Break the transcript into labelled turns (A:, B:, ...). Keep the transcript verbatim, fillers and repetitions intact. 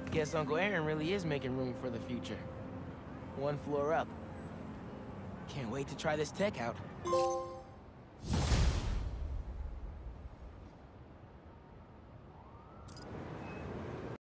A: Guess Uncle Aaron really is making room for the future. One floor up. Can't wait to try this tech out.